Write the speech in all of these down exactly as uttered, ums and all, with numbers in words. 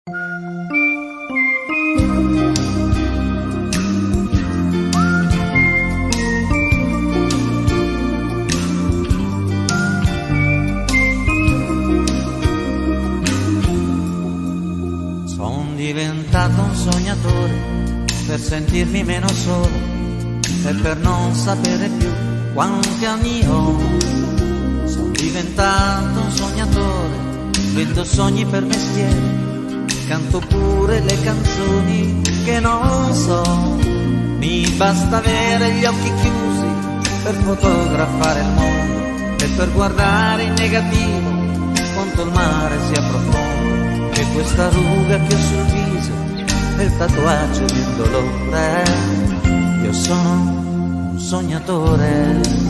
Sono diventato un sognatore per sentirmi meno solo e per non sapere più quanti anni ho. Sono diventato un sognatore, vendo sogni per mestiere, canto pure le canzoni che non so. Mi basta avere gli occhi chiusi per fotografare il mondo e per guardare in negativo quanto il mare sia profondo, che questa ruga che ho sul viso è il tatuaggio di un dolore. Io sono un sognatore.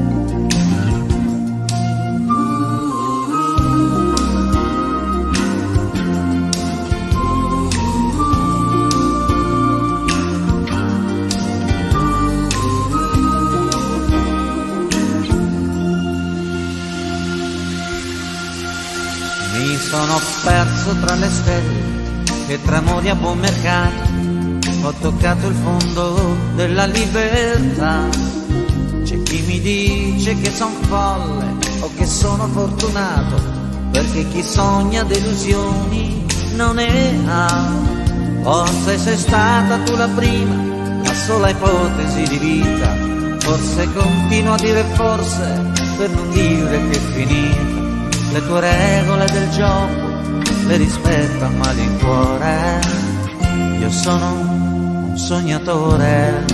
Mi sono perso tra le stelle e tra amori a buon mercato, ho toccato il fondo della libertà. C'è chi mi dice che son folle o che sono fortunato, perché chi sogna delusioni non ne ha. Forse sei stata tu la prima, la sola ipotesi di vita. Forse continuo a dire forse per non dire che è finita. Le tue regole del gioco le rispetto a malincuore. Io sono un sognatore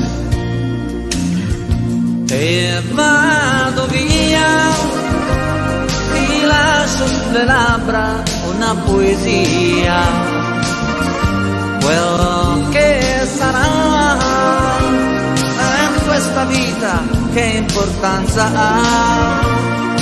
e vado via, ti lascio sulle labbra una poesia. Quello che sarà in questa vita, che importanza ha?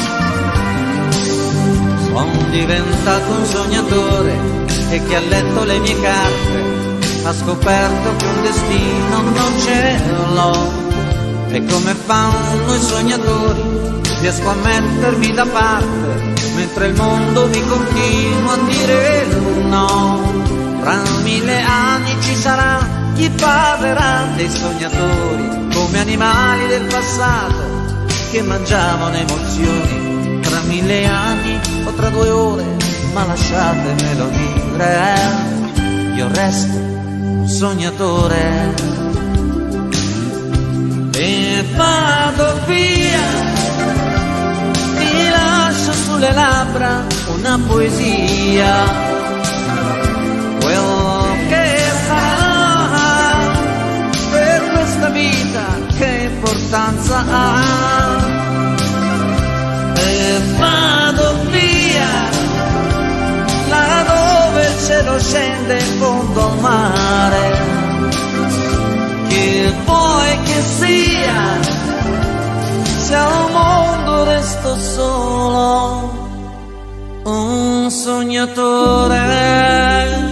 Sono diventato un sognatore e chi ha letto le mie carte ha scoperto che un destino non ce l'ho. E come fanno i sognatori riesco a mettermi da parte, mentre il mondo mi continua a dire no. Tra mille anni ci sarà chi parlerà dei sognatori come animali del passato che mangiavano emozioni. Tra mille anni o tra due ore, ma lasciatemelo dire, io resto un sognatore e vado via, ti lascio sulle labbra una poesia. Quello che sarà per questa vita, che importanza ha? E vado via, là dove il cielo scende in fondo al mare. Che vuoi che sia, se al mondo resto solo un sognatore.